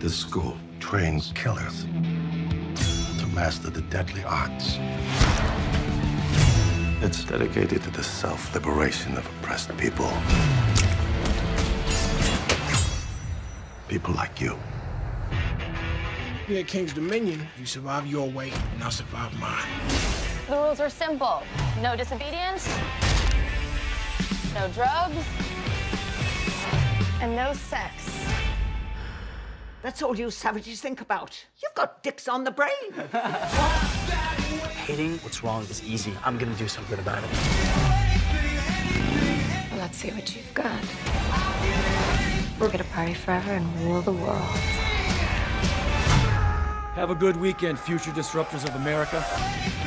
This school trains killers to master the deadly arts. It's dedicated to the self-liberation of oppressed people. People like you. Here at King's Dominion, you survive your way, and I'll survive mine. The rules are simple. No disobedience, no drugs, and no sex. That's all you savages think about. You've got dicks on the brain. Hating what's wrong is easy. I'm gonna do something about it. Well, let's see what you've got. We're gonna party forever and rule the world. Have a good weekend, future disruptors of America.